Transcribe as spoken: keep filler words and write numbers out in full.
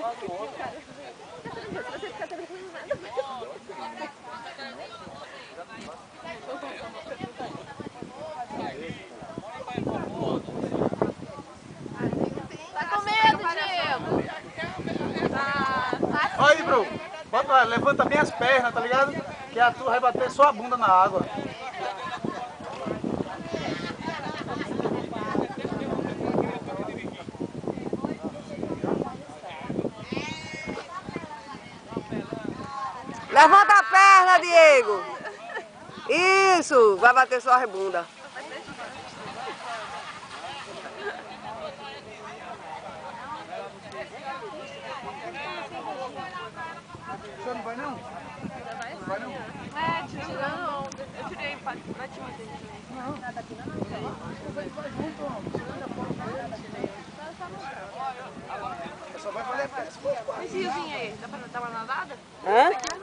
Tá com medo, Diego? Olha aí, bro. Bota lá, levanta bem as pernas, tá ligado? Que a tua vai bater só a bunda na água. Levanta a perna, Diego. Isso, vai bater só a bunda. Você não vai não? Não vai não? É, tira não. Eu tirei pra te manter. Não. Nada aqui não. Vai junto, ó. Só vai valer a pena. Esse riozinho aí, dá pra dar uma nadada? Hã?